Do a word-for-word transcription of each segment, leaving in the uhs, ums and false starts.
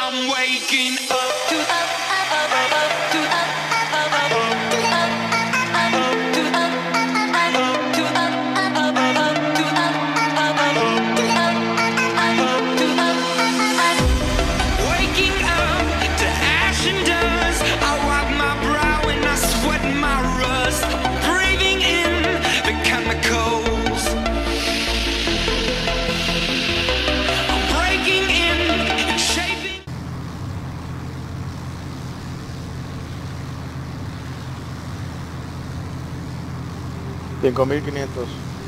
I'm waking up to up, up, up, up, up, to up, up, up, up, to up, up, up, to up, up, up, to up, up, up, up, to up, up, up, to up, up, to up, up. Waking up to ash and dust. I wipe my brow and I sweat my rust. Breathing in the chemicals. I'm breaking in and shaping. cinco mil quinientos.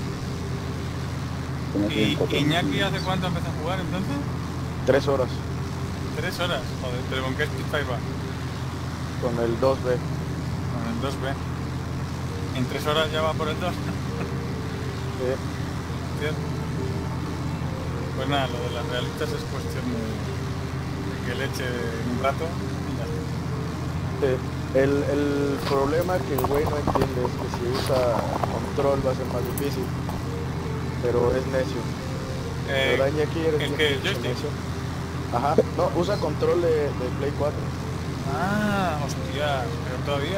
¿Y Iñaki hace cuánto empezó a jugar entonces? Tres horas. Tres horas, joder, pero ¿con qué Spitfire va? Con el dos B. Con el dos B. ¿En tres horas ya va por el dos? Sí. Bien. Pues nada, lo de las realistas es cuestión de, de que le eche un rato y ya está. Sí. El, el problema que el güey no entiende es que si usa control va a ser más difícil. Pero es necio. Eh, ¿Verdad, Iñaki? Eres ¿El bien que? ¿El pinche joystick? necio. Ajá. No, usa control de, de Play cuatro. Ah, hostia, peor todavía.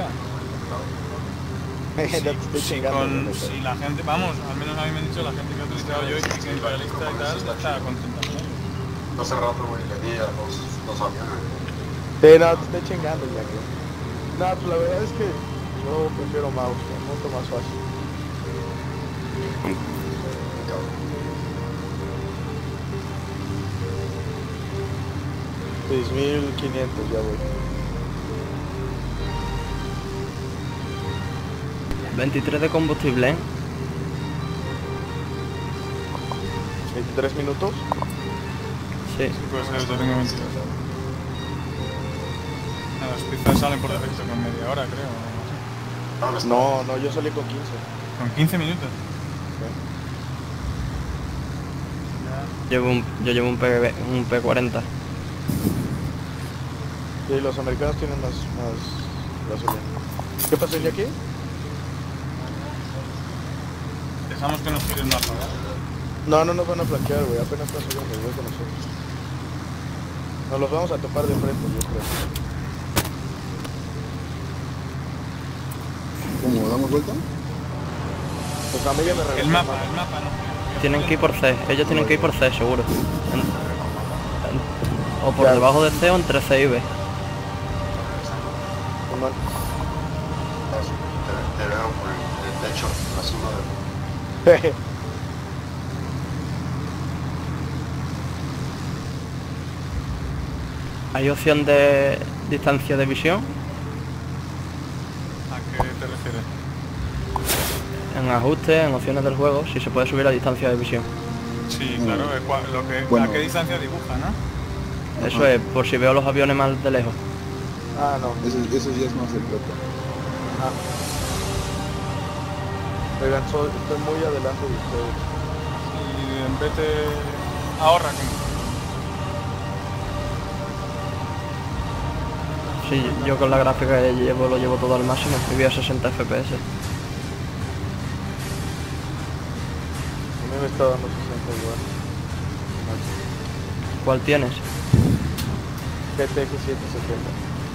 No te estoy Si, chingando, con, neta. si la gente, vamos, al menos a mí me han dicho la gente que ha utilizado joystick en realista y tal, está contenta con ello. Hace rato, güey, le di a los, los aviones. Sí, no, te estoy chingando, Iñaki. No, pues la verdad es que yo prefiero mouse, es mucho más fácil. seis mil quinientos ya voy. veintitrés de combustible, ¿eh? veintitrés minutos. Sí. Sí, puede ser, yo tengo veintidós. Nada, los pizzas salen por defecto con media hora, creo. o algo así. No, no, yo salí con quince. Con quince minutos. Llevo un, yo llevo un, P, un P cuarenta. Sí, los americanos tienen más, más gasolina. ¿Qué pasó, Iñaki? Dejamos que nos tire el mapa, ¿verdad? No, no nos van a flanquear, güey, apenas está subiendo el güey con nosotros. Nos los vamos a topar de frente, yo creo. ¿Cómo? ¿Damos vuelta? Pues a mí ya me regresó El mapa, el mapa, no. Tienen que ir por C, ellos tienen que ir por C, seguro. En- en- o por Ya. debajo de C o entre C y B. Simón. Te, te veo por el, el techo, la zona de... ¿Hay opción de distancia de visión? ¿A qué te refieres? En ajuste, en opciones del juego, si se puede subir la distancia de visión. Sí, claro, es cua- lo que, Bueno. a qué distancia dibuja, ¿no? Eso es, por si veo los aviones más de lejos. Ah, no. Eso, eso ya es más el reto. Ah. Oigan, soy- estoy muy adelante de ustedes. Y en vez de... ahorra, como... Sí, yo con la gráfica que llevo lo llevo todo al máximo y voy a sesenta F P S. A mí me está dando sesenta igual. ¿Cuál tienes? G T X setecientos setenta.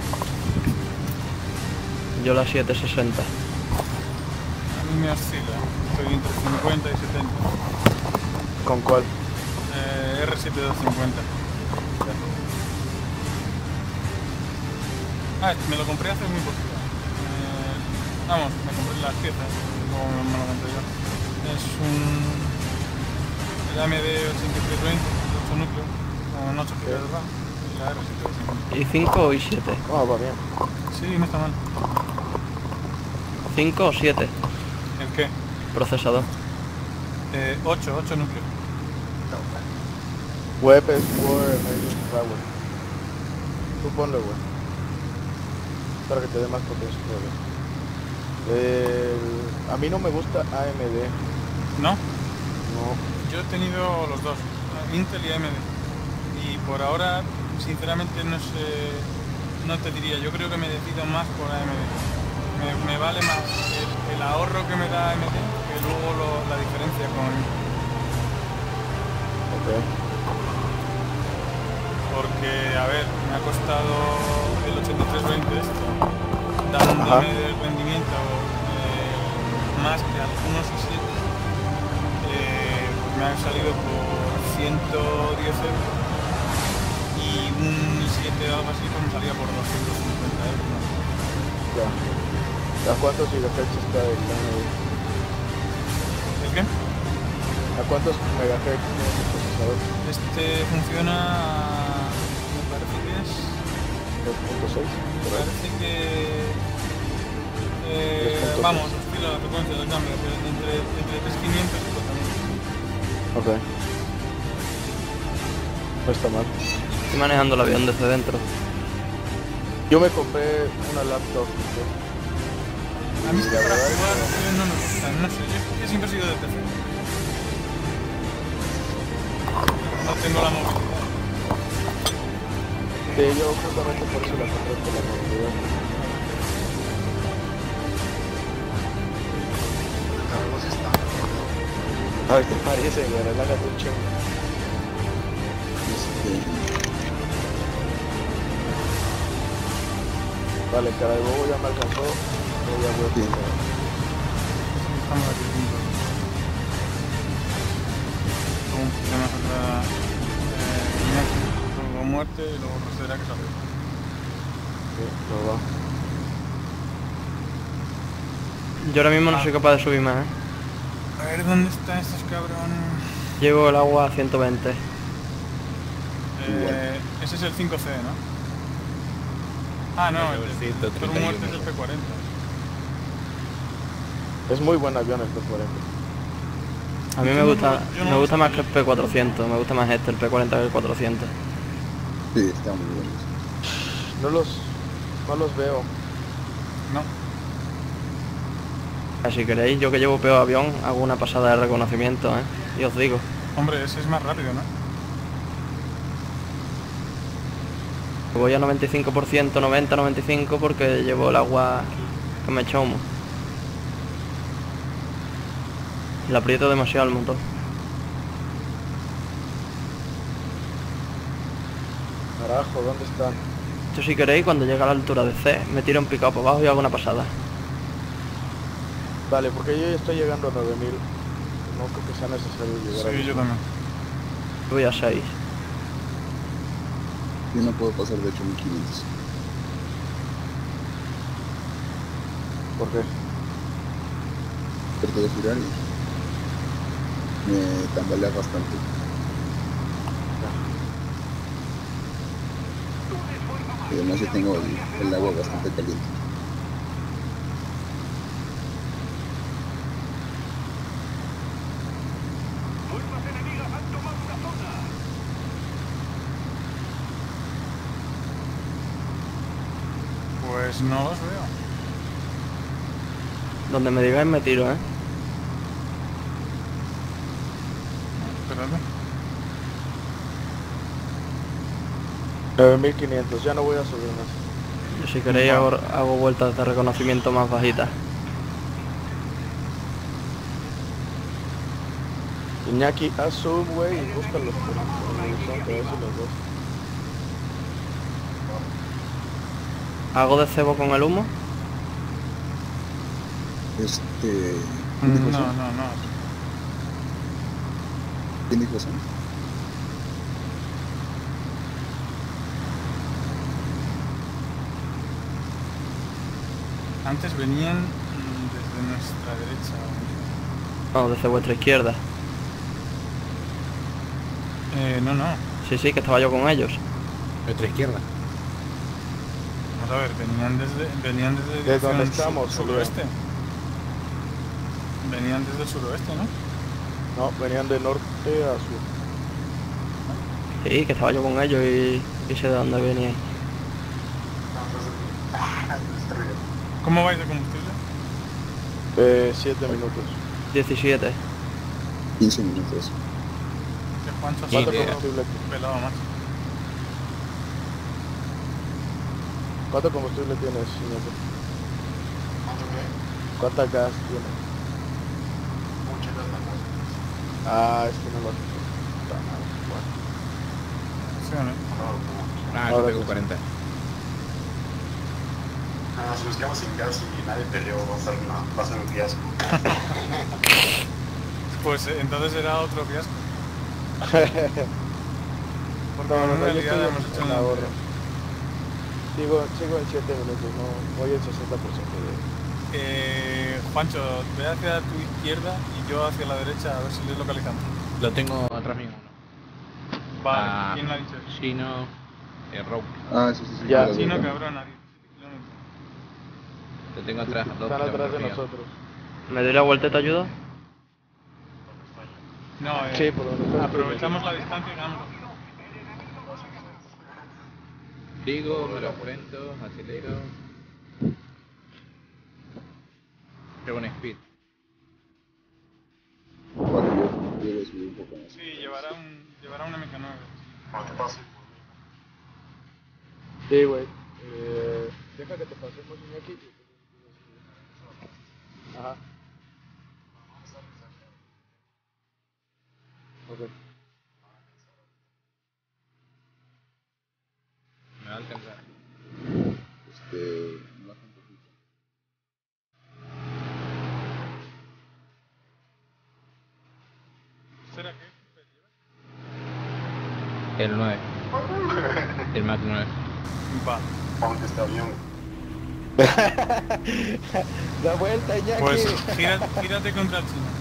Yo la siete sesenta. A mí me oscila, estoy entre cincuenta y setenta. ¿Con cuál? Eh, R siete doscientos cincuenta. Ah, este me lo compré hace muy poquito. Eh, vamos, me compré las piezas, como me lo monté yo. Es un... el A M D ochenta y tres veinte, ocho núcleos, con ocho gigas de RAM. Y la R siete doscientos cincuenta. ¿Y cinco y siete? Ah, va bien. Sí, no está mal. ¿cinco o siete? ¿El qué? Procesador. Eh, ocho, ocho núcleos. Web es War Emerging Power. Tú ponle, güey. Para que te dé más potencia todavía. El- A mí no me gusta A M D. ¿No? No. Yo he tenido los dos, Intel y A M D. Y por ahora, sinceramente, no sé, no te diría. Yo creo que me decido más por A M D. Me, me vale más el, el ahorro que me da A M D que luego lo- la diferencia con... Ok. porque, a ver, me ha costado el ochenta y tres veinte esto, Ajá. dándome el rendimiento eh, más que algunos i siete, eh, pues me ha salido por ciento diez euros y un i siete o algo así pues me salía por doscientos cincuenta euros, ¿no? Ya. ¿A cuántos gigahertz está el M D? ¿El qué? ¿A cuántos megahertz tiene el procesador? Este funciona, me parece que es, dos punto seis. me parece que, eh, tres punto seis. vamos, oscila la frecuencia del cambio, pero entre, entre tres mil quinientos y cuatro mil. Ok. No está mal. Estoy manejando el avión desde dentro. Yo me compré una laptop. ¿sí? A mí es que La para verdad es jugar que- eh, no me gusta, no sé, yo, yo siempre he sido de P C. No tengo la movilidad. Sí, yo justamente por eso la compré por la movilidad. Carlos está. Ay, te parece, güey, relájate un chingo. Este, Vale, cara de bobo ya me alcanzó. Yo ya voy a Sí. empezar. Estamos aquí juntos. Luego un problema contra eh, Iñaki, luego muerte y luego Rosera que salió. Sí, lo va. Yo ahora mismo no soy capaz de subir más, ¿eh? A ver dónde están estos cabrones. Llevo el agua a ciento veinte. Eh, ese es el cinco C, ¿no? Ah, no, el, el, por muerte es el P cuarenta. Es muy buen avión el P cuarenta. A mí me Yo no gusta, lo- yo no me lo gusta más que sabía. el P cuatrocientos, me gusta más este, el P cuarenta que el cuatrocientos. sí, está muy bueno. No los, no los veo. No. Ah, si queréis, yo que llevo peor avión, hago una pasada de reconocimiento, ¿eh? Y os digo. Hombre, ese es más rápido, ¿no? Voy a noventa y cinco por ciento, noventa, noventa y cinco porque llevo el agua que me echa humo. Le aprieto demasiado el motor. Carajo, ¿dónde están? Esto si queréis, cuando llegue a la altura de C, me tiro un picado para abajo y hago una pasada. Vale, porque yo ya estoy llegando a nueve mil. No creo que sea necesario llegar a Sí, yo también. Voy a seis. Yo no puedo pasar de ocho mil quinientos. ¿Por qué? Trato de girar y me tambalea bastante. Y además yo tengo el, el agua bastante caliente. Pues no los veo. Donde me digáis me tiro, ¿eh? Espérate. nueve mil quinientos, ya no voy a subir más. Yo si queréis hago, hago vueltas de reconocimiento más bajitas. Iñaki, haz zoom, güey, y búscalos por por el horizonte, a ver si los dos. ¿Hago de cebo con el humo? Este. No, ¿Tiene no, razón? no. ¿Tiene razón? Antes venían mm, desde nuestra derecha. No, desde vuestra izquierda. Eh, no, no. Sí, sí, que estaba yo con ellos. Nuestra izquierda. Vamos a ver, venían desde, venían desde ¿De dirección dónde sur- estamos, suroeste. Venían desde el suroeste, ¿no? No, venían de norte a sur. Sí, que estaba yo con ellos y, y sé de dónde veníais. ¿Cómo vais de combustible? Eh, siete minutos. diecisiete. quince minutos. Que Juancho ¿Cuánto idea. combustible, pelado más. ¿Cuánto combustible tienes, Iñaki? ¿Cuánto qué? ¿Cuánta gas tienes? Mucha gas. Ah, es que no lo has puta madre, bueno. Sí, opción, ¿eh? Ah, yo Ahora tengo sí. cuarenta. Ah, si nos quedamos sin gas y nadie peleó, va a ser, una, va a ser un fiasco. Pues eh, entonces era otro fiasco. Porque No, no, no, menuda yo estoy liada en, hemos hecho en en la la ahorro. Sigo, sigo en siete minutos, no, voy al sesenta por ciento de... Eh, Juancho, ve hacia tu izquierda y yo hacia la derecha a ver si les localizamos. Lo tengo atrás mío uno. Vale, Ah, ¿quién lo ha dicho eso? Chino, eh, Rogue. Ah, sí, sí, sí. Ya. lo veo, Chino, ya. cabrón, a diecisiete kilómetros. Lo tengo atrás, a dos Están atrás de kilómetros mío. nosotros. ¿Me doy la vuelta y te ayudo? No, eh, Sí, por donde estás tú, aprovechamos la distancia y ganamos. Digo, me lo cuento, acelero. Llevo un speed. Vale, yo, yo voy a subir un poco más. Sí, llevará un, llevará una M K nueve. Cuando te pase. Sí, güey. Eh, deja que te pasemos Iñaki. Ajá. Ok. Me va a alcanzar. Este, me baja un poquito. ¿Será que? El nueve. El Mac nueve. Va. Ponte este avión. Da vuelta, Iñaki. Pues gírate, gírate contra el chino.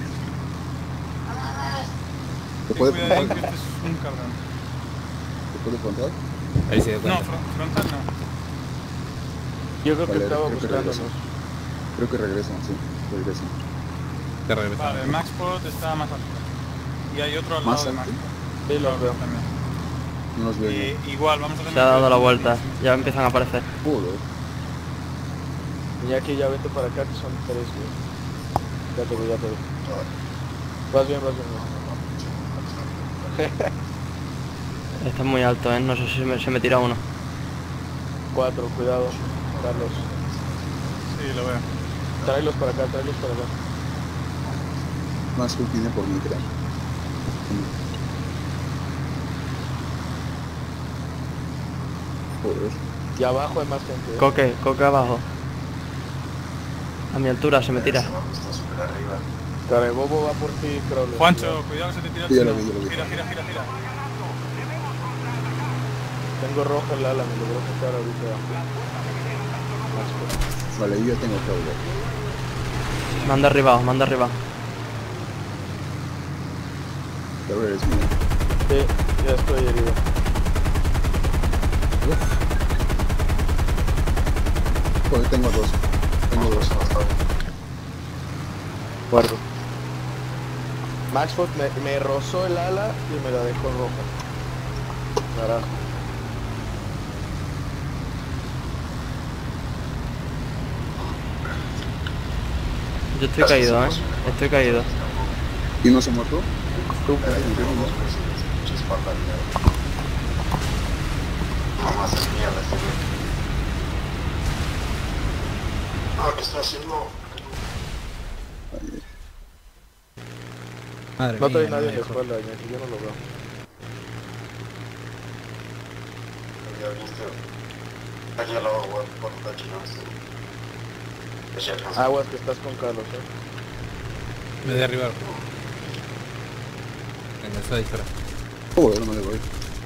¿Te Ten puede cuidado que frontal? este es un cabrón. ¿Te puede frontal? Ahí se dio No, cuenta. fron- frontal no. Yo creo que Vale, estaba creo que buscándonos. regresan. Creo que regresan, sí. Regresan. Te regresamos. Vale, el Maxpot está más alto. Y hay otro al ¿Más lado de alto? Maxpot. Sí, los veo. También. No los veo Y, yo. igual, vamos a tener Se ha dado que- la vuelta, ya empiezan a aparecer. Joder. Iñaki, ya vete para acá que son tres, güey. Ya te voy, ya te voy. Vas bien, vas bien. vas bien. Está muy alto, ¿eh? No sé si me- se me tira uno. Cuatro, cuidado, Carlos. Sí, lo veo. Tráelos para acá, tráelos para acá. Más que tiene por mí, creo. Joder. Y abajo hay más gente. ¿eh? Coque, coque abajo. A mi altura se me tira. Está súper arriba. Carebobo va por ti, Crawler. Juancho, cuidado que se te tira el Sí, ya lo chino. vi, ya lo vi. Gira, gira, gira, gira. Tengo roja el ala, me logró quitar ahorita. Vale, yo ya tengo todo. Me han derribado, me han derribado. Pero eres mío. Sí, ya estoy herido. Joder, tengo dos. Tengo dos. Guardo. Maxford me, me rozó el ala y me la dejó roja. Carajo. Yo estoy caído, ¿eh? Estoy caído. ¿Y no se mató? Tú, Ay, murió uno. Muchas fatalidades. Mamá es mierda este güey. Ah, ¿qué está haciendo? Madre no trae mía, nadie no en me la dejó. espalda, Iñaki, yo no lo veo. Ya viste. Aquí al lado, güey, por el chino este. Es ya alcanzó. Aguas que estás con Carlos, eh. Me derribaron. Venga, está dispara. Joder, no me le voy.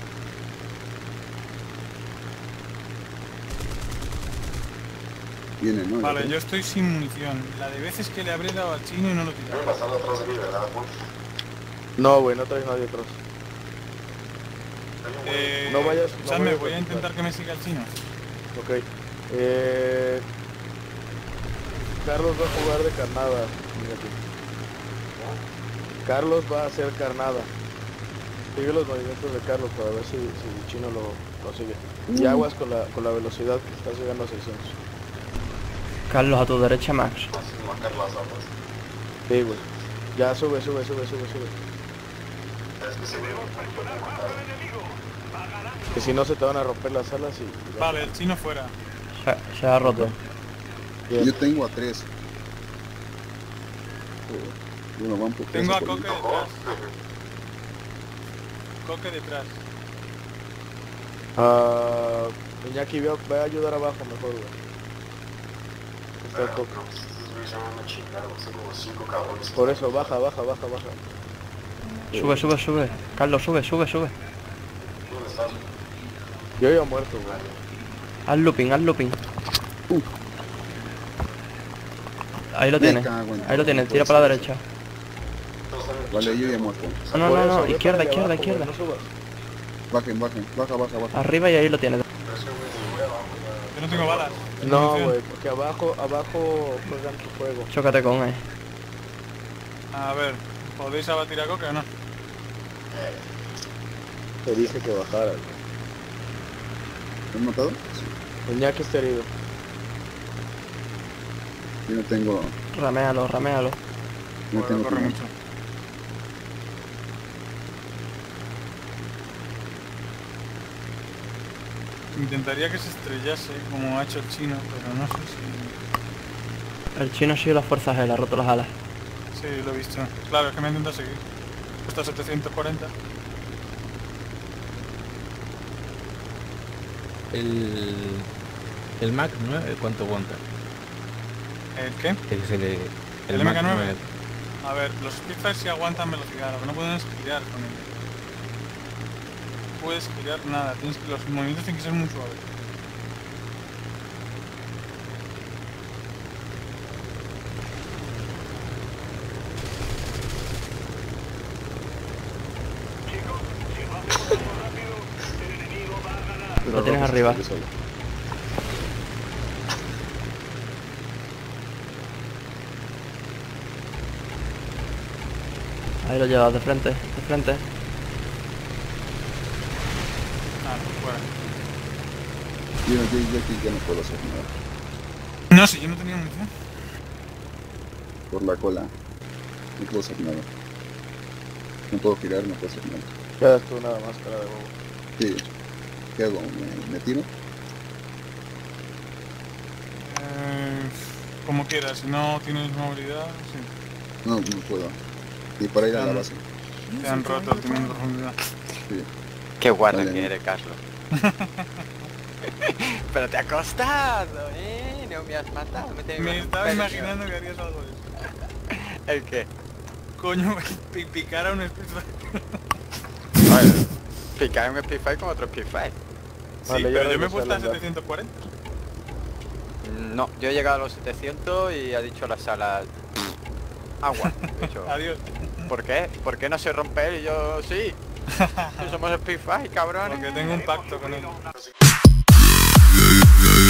Viene, ¿no? Vale, yo estoy sin munición. La de veces que le habré dado al chino y no lo Voy tiraba. pasando atrás de mí, ¿verdad, Juan? No, güey, no trae nadie atrás. Eh, No vayas- no escuchadme, vayas a voy a quitar. intentar que me siga el chino. Ok. Eh... Carlos va a jugar de carnada. Iñaki. Carlos va a hacer carnada. Sigue los movimientos de Carlos para ver si, si el chino lo, lo sigue. Y aguas con la, con la velocidad que estás llegando a seiscientos. Carlos, a tu derecha, Max. Así marcar las aguas. Sí, güey. Ya sube, sube, sube, sube, sube. Es que se ve un poco de matar. Que si no se te van a romper las alas y... y ya. Vale, el chino fuera. Se, se ha roto. Bien. Yo tengo a tres. Joder. Bueno, van por Tengo a por mí. Coque detrás. Coque detrás. Ah, Iñaki, ve a, ve a ayudar abajo mejor, güey. Está Pero, to- pero, pues, estos güeyes se van a chingar, güey, son como cinco cabrones. Por eso, baja, baja, baja, baja. Sube, sube, sube. Carlos, sube, sube, sube. ¿Dónde estás? Yo ya he muerto, güey. Haz looping, haz looping. Uf. Ahí lo Me tienes. cago en Ahí lo todo, tienes, no tira puede para la ser derecha. Todos están en el Vale, chat. yo ya he muerto. No, no, Por no, eso, no, ve izquierda, para allá izquierda, abajo, izquierda. güey, no subas. Bajen, bajen, baja, baja, baja. Arriba y ahí lo tienes. Pero es que, güey, si voy abajo, ya- Yo no tengo balas. No, Munición. güey, porque abajo, abajo juegan tu juego. Chócate con él. A ver, ¿podéis abatir a Coque o no? Te dije que bajara. ¿Me han matado? Iñaki está herido. Yo no tengo... Raméalo, raméalo. No Bueno, tengo corre pila. mucho. Intentaría que se estrellase como ha hecho el chino, pero no sé si... El chino ha sido las fuerzas G, le ha roto las alas. Sí, lo he visto. Claro, es que me intenta seguir. Está a setecientos cuarenta. El, el Mac nueve, ¿cuánto aguanta? ¿El qué? El, el, el, ¿El M K nueve? A ver, los Spitfires sí aguantan velocidad, lo que no pueden es girar con ellos. No puedes girar nada, tienes que, los movimientos tienen que ser muy suaves. Lo tienes arriba. Yo solo. Ahí lo llevas de frente, de frente. Ah, no, fuera. Yo, yo, yo aquí ya no puedo hacer nada. No, si yo no tenía munición. Por la cola. No puedo hacer nada. No puedo girar, no puedo hacer nada. Quedas tú nada más, cara de bobo. Sí. ¿Qué hago? ¿Me, me tiro? Eh, como quieras, si no tienes movilidad, sí. No, no puedo. Y para ir a la base. Te han roto el timón de profundidad. Sí. Qué guarro Vale. que eres, Carlos. Pero te ha costado, ¿eh? No me has matado. Me, te- Me estaba Pero- imaginando que harías algo de eso. ¿El qué? Coño, pi- picar a un Spitfire. Bueno, picar un Spitfire con otro Spitfire. Sí, Vale, ya pero yo me he regresé puesto al a hangar. setecientos cuarenta. No, yo he llegado a los setecientos y ha dicho la sala... Agua. He dicho, Adiós. ¿por qué? ¿Por qué no se rompe él y yo sí? Si somos Spitfire, cabrones. Porque tengo un pacto con él. Así que-